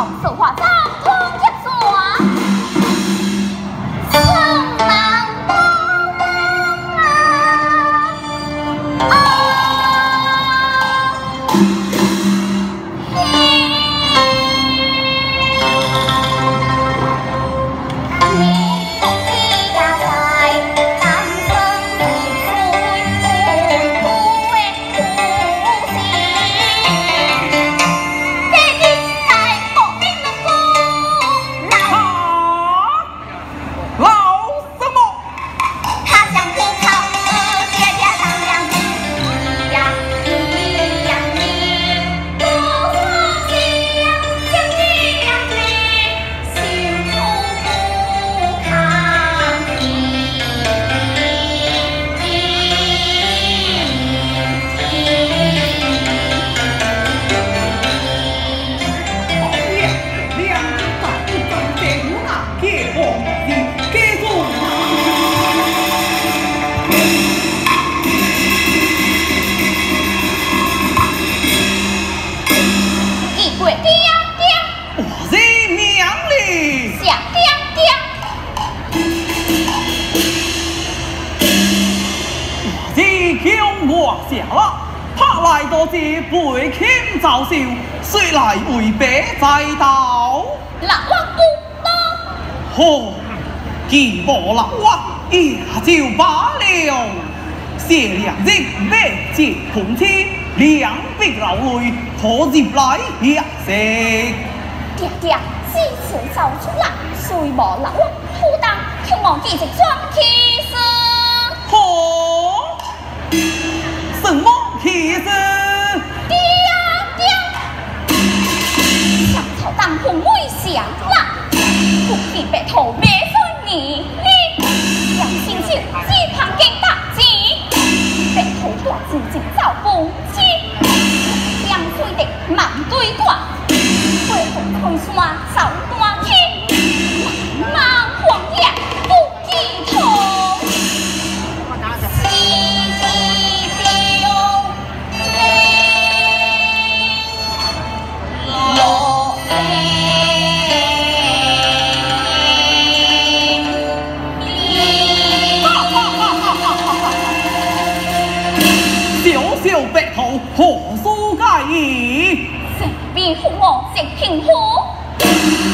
好手画张通一耍，生难光啊！ 下了，他来多是背钦招秀，谁来为别在道？ 老王不多。 吼，既无老王也就罢了。谢良人未结同妻，两鬓老泪可入来也食。 爹爹，此次走出来，虽无老王负担，却望记着装气势。 吼！什么气势？ 爹爹，上朝当红为降啦，不必白头别分你，良心就只旁经大吉，白头大自己造不起，两岁的满对挂，飞鸿推山走大天，满荒野不记头。 小白头何所介意？ 这边父我直平呼。